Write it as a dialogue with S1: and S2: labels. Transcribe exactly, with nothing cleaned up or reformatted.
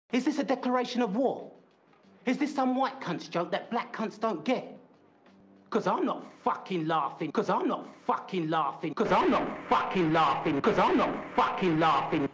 S1: Is this a declaration of war? Is this some white cunt's joke that black cunts don't get? Cause I'm not fucking laughing, cause I'm not fucking laughing, cause I'm not fucking laughing, cause I'm not fucking laughing.